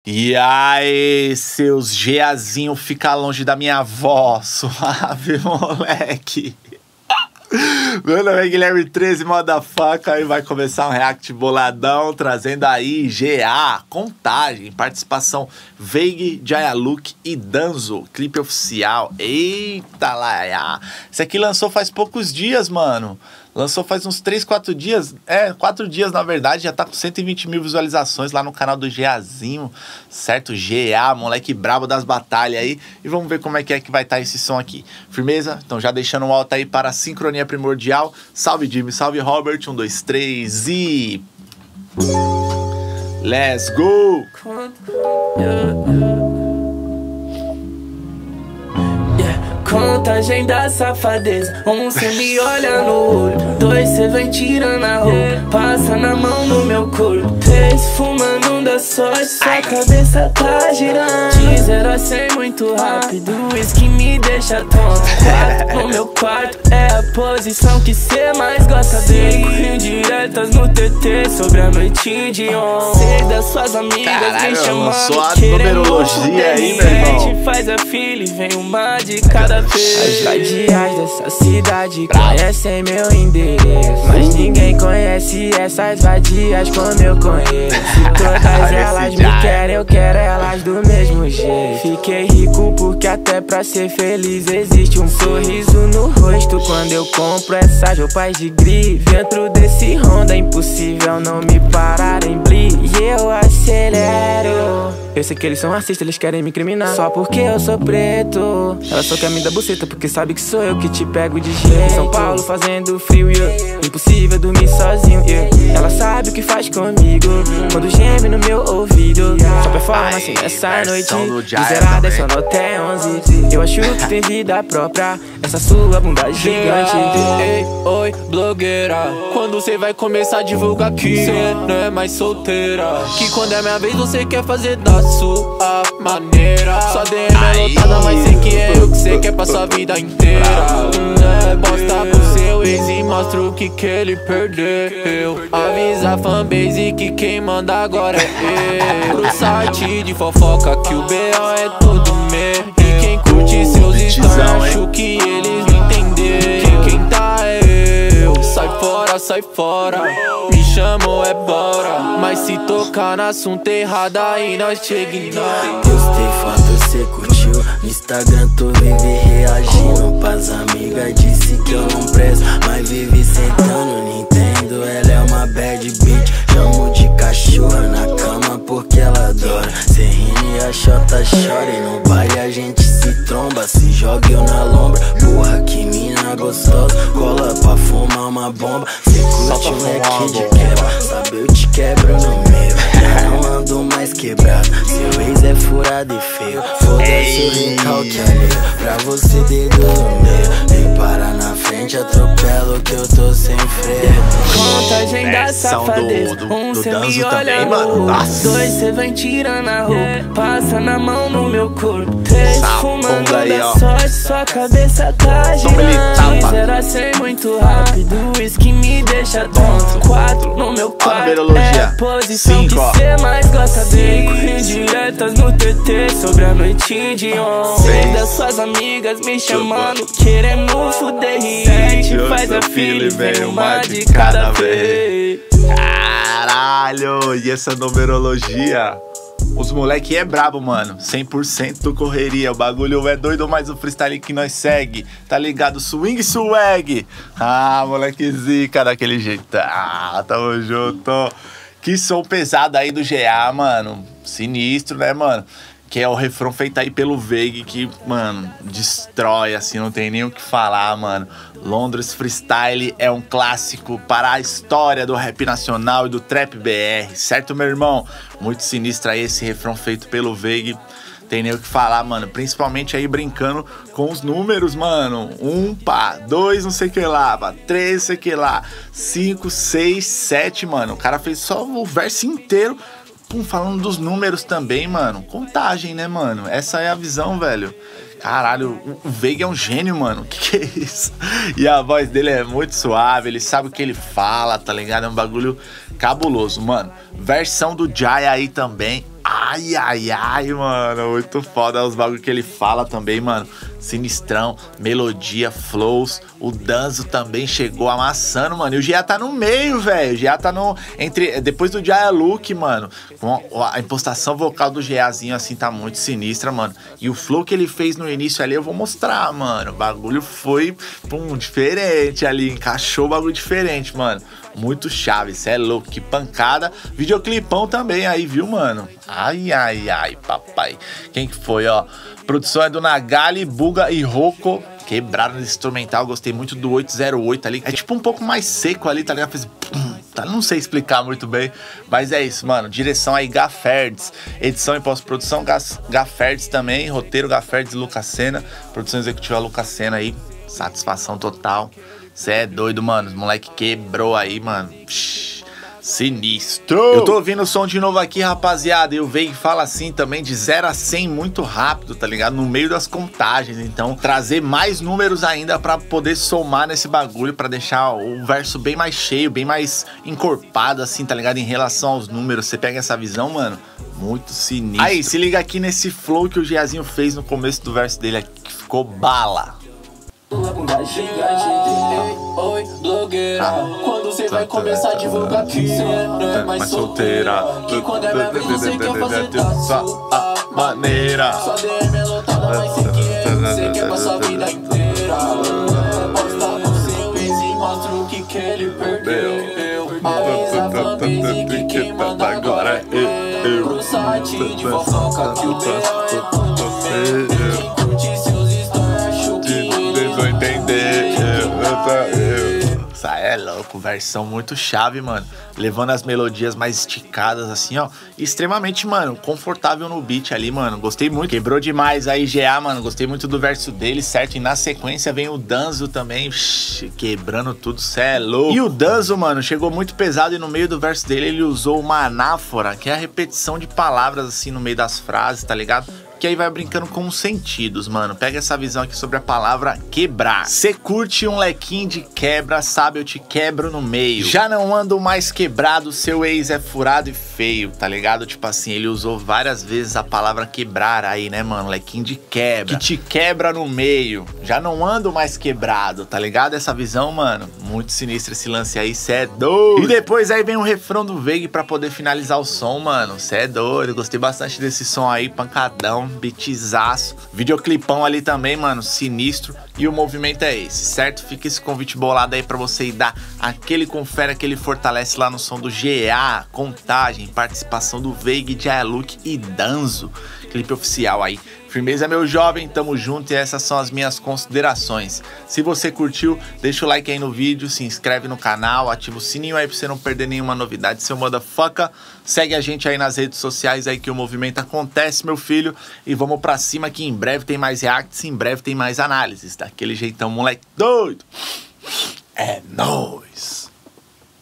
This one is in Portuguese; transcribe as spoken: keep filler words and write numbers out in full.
E aí, seus Geazinho, fica longe da minha voz, suave, moleque. Meu nome é Guilherme treze, motherfucker, e vai começar um react boladão, trazendo aí G A, Contagem, participação Veig, Jayaluk e Danzo, clipe oficial. Eita lá, esse aqui lançou faz poucos dias, mano. Lançou faz uns três, quatro dias, é, quatro dias na verdade, já tá com cento e vinte mil visualizações lá no canal do Geazinho, certo? G A, moleque brabo das batalhas aí, e vamos ver como é que é que vai estar esse som aqui. Firmeza? Então já deixando um alto aí para a sincronia primordial. Salve Jimmy, salve Robert, um, dois, três e... Let's go! Contagem da safadeza. Um, cê me olha no olho. Dois, cê vem tirando a roupa. Passa na mão no meu corpo. Três, fumando um da sorte. Sua cabeça tá girando. De zero a cem muito rápido. Isso que me deixa tonto. Quatro no meu quarto. É a posição que cê mais gosta dele. Indiretas no T T sobre a noite de ontem. Seis das suas amigas Caralho, me chamando. a numerologia aí, meu irmão. Faz a fila e vem uma de cada. As vadias dessa cidade conhecem meu endereço, mas ninguém conhece essas vadias como eu conheço. Todas elas me querem, eu quero elas do mesmo jeito. Fiquei rico porque até pra ser feliz existe um sorriso no rosto. Quando eu compro essas roupas de grife, dentro desse Honda é impossível não me parar em Bli. E eu acelero. Eu sei que eles são racistas, eles querem me incriminar só porque eu sou preto. Ela só quer me dar buceta porque sabe que sou eu que te pego de jeito. São Paulo fazendo frio, yeah. Impossível dormir sozinho, yeah. Ela sabe o que faz comigo quando geme no meu ouvido. Só performance nessa noite, zerada é só no até onze. Eu acho que tem vida própria, essa sua bunda gigante. Ei, oi, blogueira, quando cê vai começar a divulgar que cê não é mais solteira? Que quando é minha vez você quer fazer da sua maneira. Sua D M é lotada, mas sei que é eu que cê quer pra sua vida inteira. É, posta pro seu ex e mostra o que que ele perdeu. Avisa a fanbase que quem manda agora é eu. Pro site de fofoca que o B O é todo meu. E quem curte seus stories acho que eles não entender. Que quem tá é eu. Sai fora, sai fora. Me chamou é bora. Mas se tocar no assunto errado aí nós te ignora. Postei foto, cê curtiu. No Instagram tu vive reagindo pras amigas. Disse que eu não presto, mas vive sentando Nintendo. Ela é uma bad bitch, chamo de cachorra na cama porque ela adora. Cê rindo e a chota chora. E no baile a gente se tromba, se joga eu na lombra. Porra, que mina gostosa, cola pra fumar uma bomba. Cê curte moleque de quebra, sabe eu te quebro no meio. Já não ando mais quebrado, seu ex é furado e feio. Foda-se o recalque alheio, pra você dedo no meio. Vem parar na frente, atropelo que eu tô sem freio. Contagem da safadeza. do, do, Um, do cê me Danzo olha também, no mano. olho. Nossa. Dois, cê vem tirando a roupa. Passa na mão no meu corpo. Três, Essa fumando bunda aí, da ó. sorte. Sua cabeça tá Toma ele, girando. tapa. De zero a cem muito rápido. Isso que me deixa tonto. Quatro no meu quarto. É a posição Cinco, ó. que cê mais gosta dele. Indiretas no T T sobre a noite de ontem. Seis das suas amigas me chamando, querendo fuder. Sete, faz a fila e vem uma de cada vez. Caralho, e essa numerologia? Os moleque é brabo, mano. cem por cento correria. O bagulho é doido, mas o freestyle que nós segue. Tá ligado? Swing swag. Ah, moleque zica daquele jeito. Ah, tamo junto. Que som pesado aí do G A, mano. Sinistro, né, mano? Que é o refrão feito aí pelo Veig, que, mano, destrói, assim, não tem nem o que falar, mano. Londres Freestyle é um clássico para a história do rap nacional e do trap B R, certo, meu irmão? Muito sinistro aí esse refrão feito pelo Veig. Tem nem o que falar, mano. Principalmente aí brincando com os números, mano. Um, pá, dois, não sei o que lá, pá, três, não sei o que lá, cinco, seis, sete, mano. O cara fez só o verso inteiro. Pum, falando dos números também, mano. Contagem, né, mano? Essa é a visão, velho. Caralho, o Veig é um gênio, mano. Que que é isso? E a voz dele é muito suave, ele sabe o que ele fala, tá ligado? É um bagulho cabuloso, mano. Versão do Jay aí também. Ai, ai, ai, mano, muito foda os bagulho que ele fala também, mano. Sinistrão, melodia, flows. O Danzo também chegou amassando, mano. E o G A tá no meio, velho. O G A tá no... entre depois do Dialuke, mano. A impostação vocal do GAzinho, assim, tá muito sinistra, mano. E o flow que ele fez no início ali, eu vou mostrar, mano. O bagulho foi, pum, diferente ali. Encaixou o bagulho diferente, mano. Muito chave, cê é louco, que pancada. Videoclipão também aí, viu, mano? Ai, ai, ai, papai. Quem que foi, ó? Produção é do Nagali, Buga e Rocco. Quebraram no instrumental, gostei muito do oito zero oito ali. É tipo um pouco mais seco ali, tá ligado? Fez... Tá, não sei explicar muito bem, mas é isso, mano. Direção aí, Gaferdes. Edição e pós-produção, Gaferdes também. Roteiro, Gaferdes e Lucas Sena. Produção executiva, Lucas Sena aí. Satisfação total. Cê é doido, mano. Os moleque quebrou aí, mano. Psh, sinistro. Eu tô ouvindo o som de novo aqui, rapaziada. E o Veig fala assim também, de zero a cem muito rápido, tá ligado? No meio das contagens. Então, trazer mais números ainda pra poder somar nesse bagulho, pra deixar o verso bem mais cheio, bem mais encorpado, assim, tá ligado? Em relação aos números. Você pega essa visão, mano, muito sinistro. Aí, se liga aqui nesse flow que o Giazinho fez no começo do verso dele aqui, que ficou bala. Oi, blogueira, quando você vai começar a divulgar que cê não é mais solteira, que quando é minha vez você quer fazer da sua maneira. Sua D M é lotada, mas cê quer, cê quer pra sua vida inteira. Posta no seu ex e mostra o que que ele perdeu. Avisa a fanbase que quem manda agora é eu. Pro site de fofoca que o B O é tudo meu. Quem curte seus stories acho que ele vou entender. Eu. Isso aí é louco, versão muito chave, mano. Levando as melodias mais esticadas, assim, ó. Extremamente, mano, confortável no beat ali, mano. Gostei muito. Quebrou demais aí, G A, mano. Gostei muito do verso dele, certo? E na sequência vem o Danzo também, Shhh, quebrando tudo, cê é louco. E o Danzo, mano, chegou muito pesado e no meio do verso dele ele usou uma anáfora, que é a repetição de palavras, assim, no meio das frases, tá ligado? Que aí vai brincando com os sentidos, mano. Pega essa visão aqui sobre a palavra quebrar. Cê curte um lequinho de quebra, sabe? Eu te quebro no meio. Já não ando mais quebrado, seu ex é furado e feio, tá ligado? Tipo assim, ele usou várias vezes a palavra quebrar aí, né, mano? Lequinho de quebra. Que te quebra no meio. Já não ando mais quebrado, tá ligado? Essa visão, mano, muito sinistra esse lance aí, cê é doido. E depois aí vem o refrão do Veig pra poder finalizar o som, mano. Cê é doido. Gostei bastante desse som aí, pancadão. Beatzaço, videoclipão ali também, mano, sinistro. E o movimento é esse, certo? Fica esse convite bolado aí pra você ir dar aquele confere, aquele fortalece lá no som do G A, Contagem, participação do Veig, Dialuke e Danzo, clipe oficial aí. Firmeza, meu jovem, tamo junto e essas são as minhas considerações. Se você curtiu, deixa o like aí no vídeo, se inscreve no canal, ativa o sininho aí pra você não perder nenhuma novidade, seu motherfucker. Segue a gente aí nas redes sociais aí que o movimento acontece, meu filho. E vamos pra cima que em breve tem mais reacts, em breve tem mais análises. Daquele jeitão, moleque doido. É nóis.